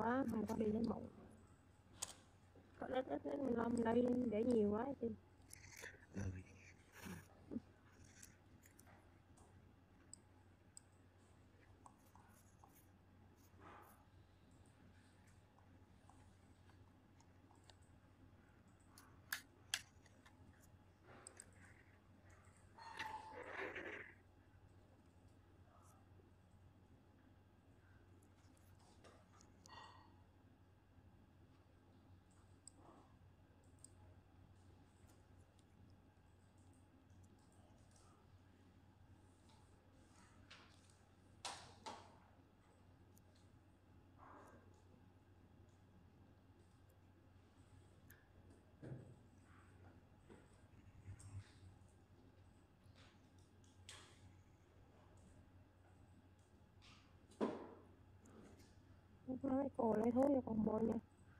quá không có đi lấy mụn. Có ít mình lo mình đây để nhiều quá chứ. Nói cô lấy thuốc cho con bôi nha.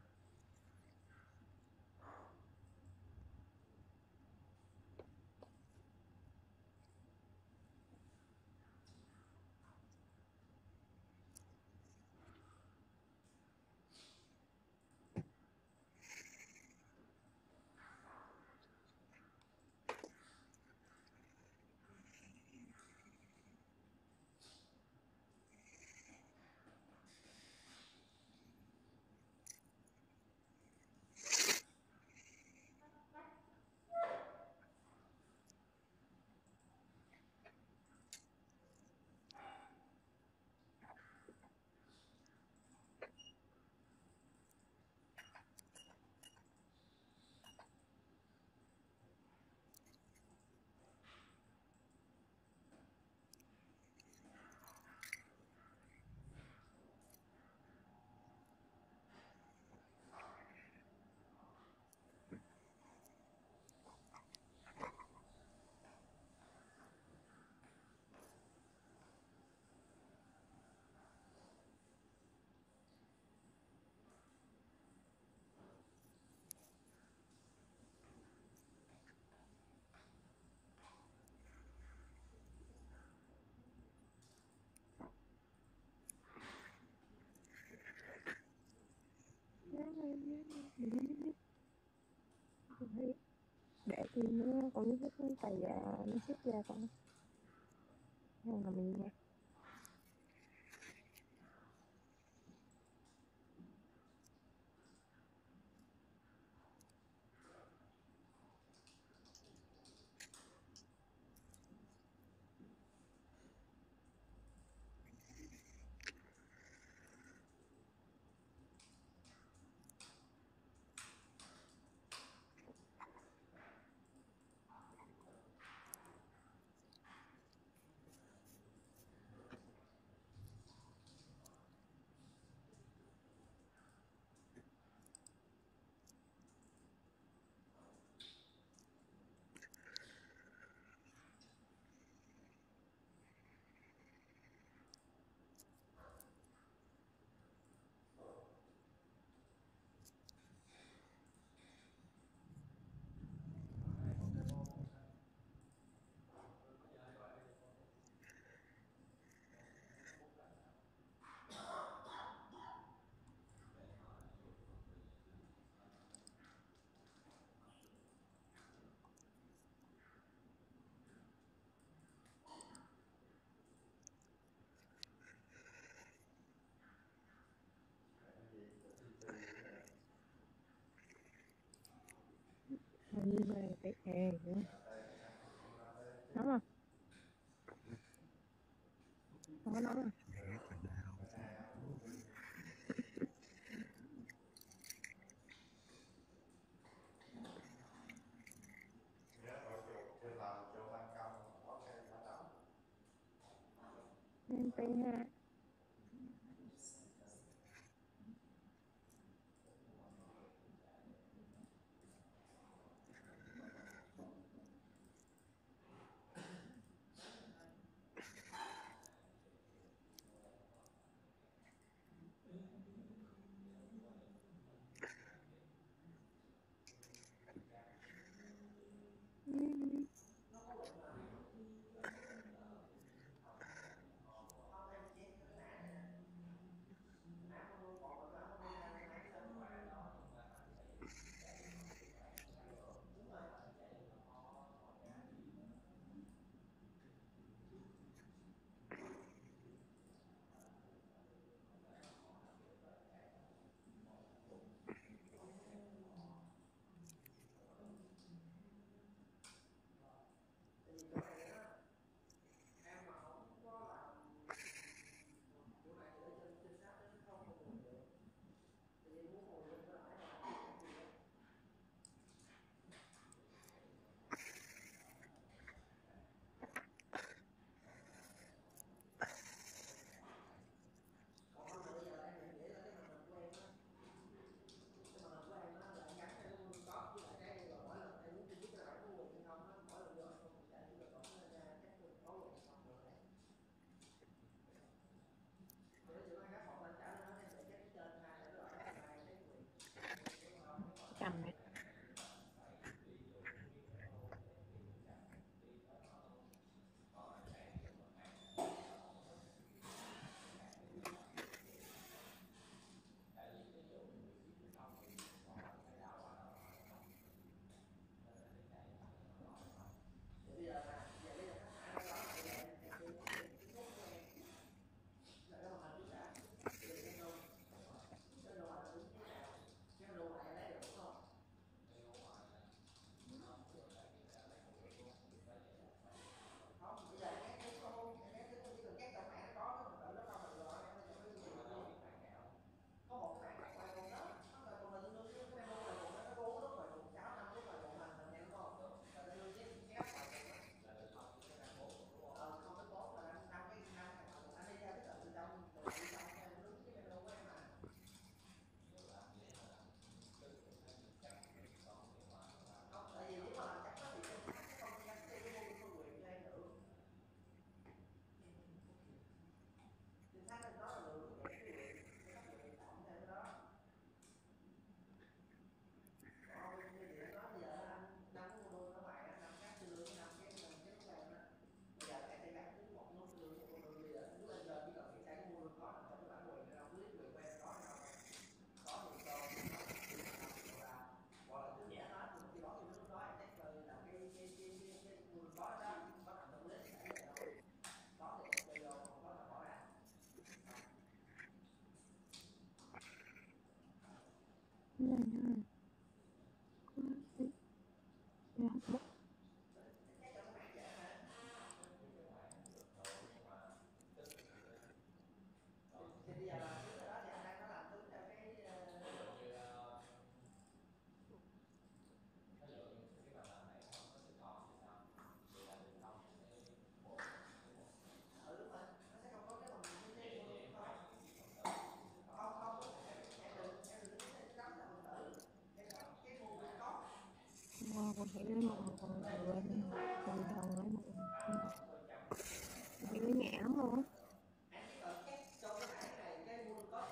Để tim nó còn nó hít nó tài nó xích ra con không là mình nha. Hình như là cái hè nữa. Nóng không? Không có nóng à? Em pH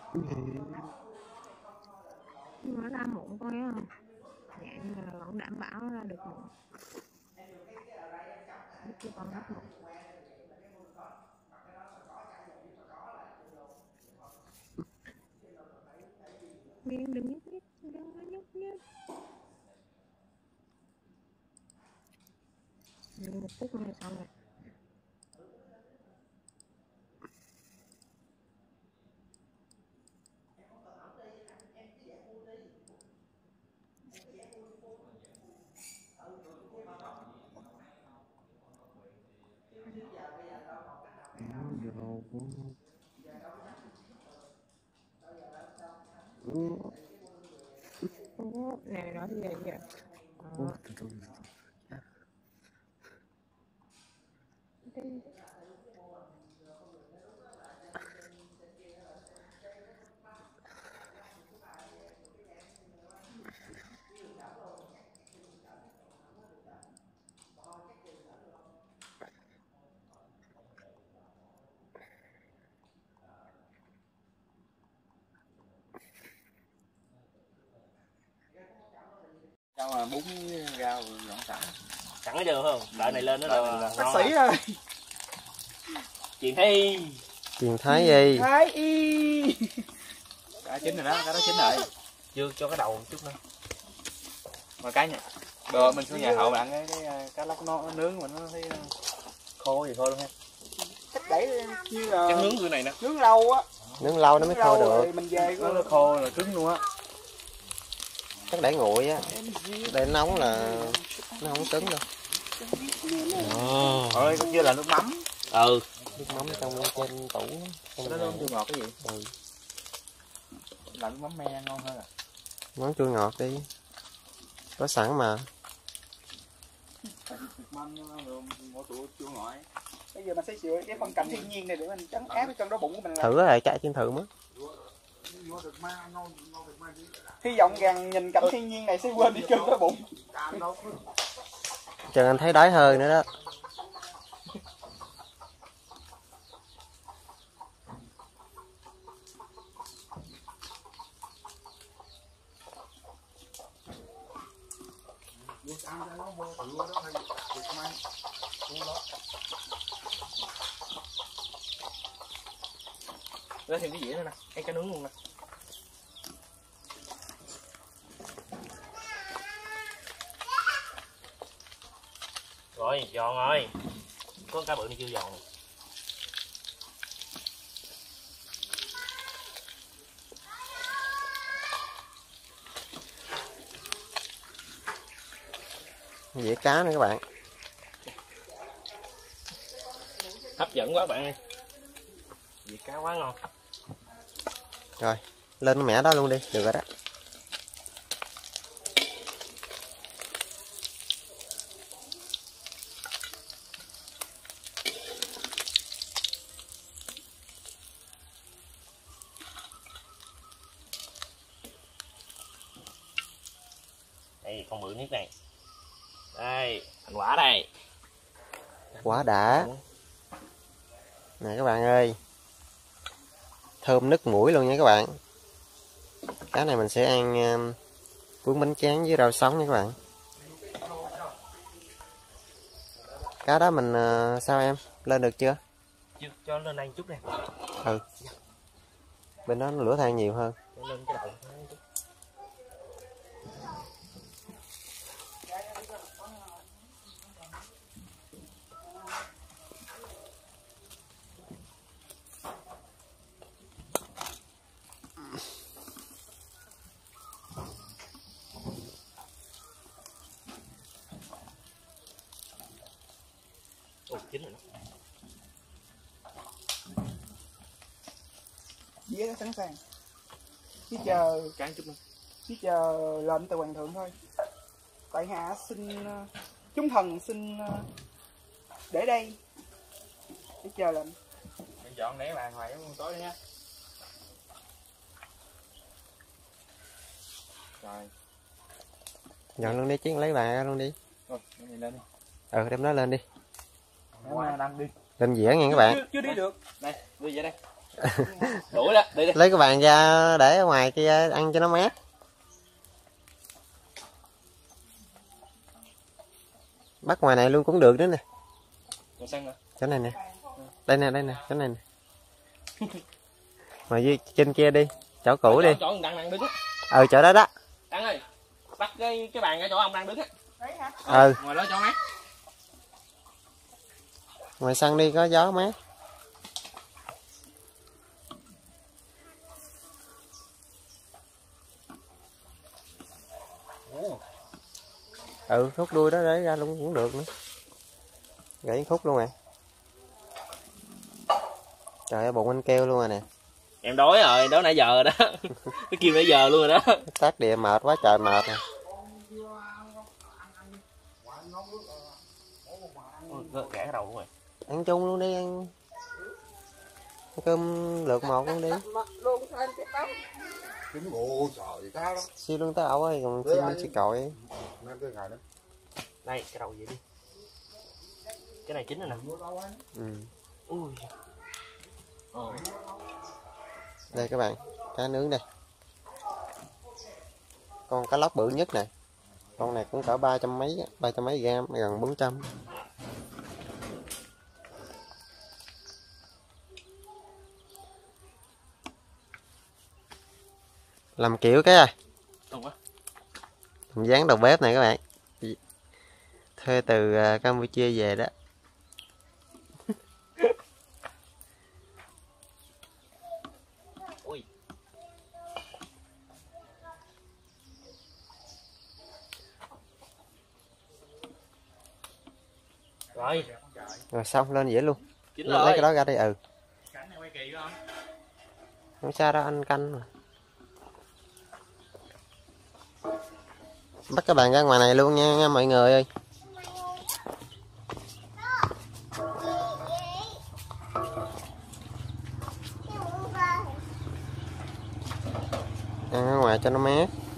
Nhưng mà ra muộn coi á, dạng là vẫn đảm bảo ra được muộn, chứ còn hết muộn. Miên đừng nhúc nhích, đừng có nhúc nhích. Đừng 1 phút nữa xong rồi. Này nói gì vậy? Sao mà bún với rau dọn sẵn. Sẵn hết trơn không? Đợi này lên nó là bác sĩ ơi. Chuyện thi. Chuyện Thái gì? Thái y. Cá chín rồi đó, cá đó chín rồi. Chưa cho cái đầu một chút nữa. Mà cá nha. Được mình xuống nhà hậu bạn cái cá lóc nó nướng mà nó thấy khô thì thôi luôn ha. Cách đẩy như là Chắc nướng cái này nè. nướng lâu á. Nướng lâu nó mới khô được. Mình về nó khô là cứng luôn á. Chắc để nguội á. Để nóng là nó không cứng đâu. Thôi cũng như là nước mắm. Ừ. Nước mắm trong trên tủ. Nó nước chua ngọt cái gì? Ừ. Làm nước mắm me ngon hơn à. Món chua ngọt đi. Có sẵn mà. Mắm mỗi tủ chua ngọt. Bây giờ mình sẽ chịu cái phong cảnh thiên nhiên này để mình trấn áp cái cơn đói bụng của mình lại. Thử lại chạy trên thử mới. Hy vọng rằng nhìn cảnh thiên nhiên này sẽ quên đi cơn đói bụng. Chờ anh thấy đói hơi nữa đó. Lấy thêm cái dĩa nữa nè, cái cá nướng luôn nè. Rồi, giòn rồi. Có cá bự này chưa giòn. Dĩa cá nữa các bạn. Hấp dẫn quá bạn ơi. Dĩa cá quá ngon. Rồi, lên mẻ đó luôn đi, được rồi đó. Đây, con bự nhất này. Đây, thành quả đây. Quá đã. Nè các bạn ơi. Thơm nức mũi luôn nha các bạn. Cá này mình sẽ ăn cuốn bánh tráng với rau sống nha các bạn. Cá đó mình sao em? Lên được chưa? Chưa, cho lên đây chút nè. Ừ. Bên đó lửa than nhiều hơn. Cho lên cái đầu. Ồ, chín rồi đó. Dĩa đã sẵn sàng. Chỉ chờ Cán chút nữa. chỉ chờ lệnh từ hoàng thượng thôi. Tại hạ xin chúng thần xin để đây để chờ lệnh. Mình chọn để bàn hoài trong tối đi nha. Rồi. Dọn luôn đi chứ, lấy bàn ra luôn đi. Rồi, đem lên đi. Ừ, đem nó lên đi. Đang đi. Lên dĩa nha các bạn. Chưa đi được. Đây, đưa về đây. Đuổi đó, đi đi. Lấy cái bàn ra để ở ngoài kia ăn cho nó mát. Bắt ngoài này luôn cũng được nữa nè. Chỗ này nè. Đây nè, chỗ này nè. Ngoài dưới trên kia đi, chỗ cũ đi. Chỗ đang đứng á. Chỗ đó đó. Đăng ơi, bắt cái bàn ở chỗ ông đang đứng á. Ngoài đó cho mát. Ngoài sân đi có gió mát. Khúc đuôi đó để ra luôn cũng được nữa. Gãy khúc luôn nè. Trời ơi, bụng anh kêu luôn rồi nè. Em đói rồi, đó nãy giờ rồi đó. Cái kêu nãy giờ luôn rồi đó. Tát địa mệt quá trời mệt nè. Gãy cái đầu luôn rồi. Ăn chung luôn đi, ăn cơm lượt một luôn đi. Siêu lương tới ẩu ấy, còn siêu còi. Đây, cái đầu vậy đi. Cái này chín rồi nè. Ui. Đây các bạn, cá nướng đây. Con cá lóc bự nhất nè. Con này cũng cỡ 300 mấy gram, gần 400. Làm kiểu cái à. Làm dáng đầu bếp này các bạn. Thuê từ Campuchia về đó. Ui. Rồi xong lên dễ luôn. Lấy cái đó ra đây. Không sao đâu, anh canh mà. Bắt các bạn ra ngoài này luôn nha mọi người ơi. Ăn ở ngoài cho nó mát.